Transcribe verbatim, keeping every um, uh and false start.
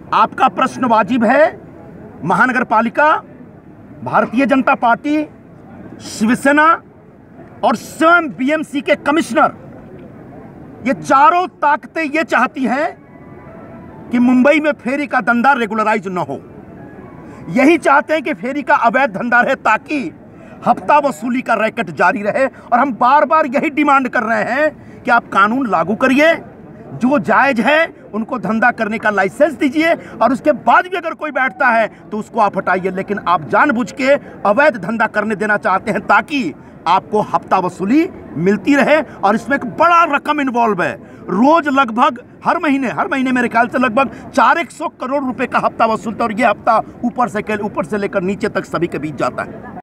आपका प्रश्न वाजिब है। महानगर पालिका, भारतीय जनता पार्टी, शिवसेना और स्वयं बीएमसी के कमिश्नर, ये चारों ताकतें ये चाहती हैं कि मुंबई में फेरी का धंधा रेगुलराइज न हो। यही चाहते हैं कि फेरी का अवैध धंधा रहे ताकि हफ्ता वसूली का रैकेट जारी रहे। और हम बार बार यही डिमांड कर रहे हैं कि आप कानून लागू करिए, जो जायज है उनको धंधा करने का लाइसेंस दीजिए और उसके बाद भी अगर कोई बैठता है तो उसको आप हटाइए। लेकिन आप जानबूझ के अवैध धंधा करने देना चाहते हैं ताकि आपको हफ्ता वसूली मिलती रहे। और इसमें एक बड़ा रकम इन्वॉल्व है। रोज लगभग हर महीने हर महीने मेरे ख्याल से लगभग चार एक सौ करोड़ रुपए का हफ्ता वसूलता है और ये हफ्ता ऊपर से ऊपर से लेकर नीचे तक सभी के बीच जाता है।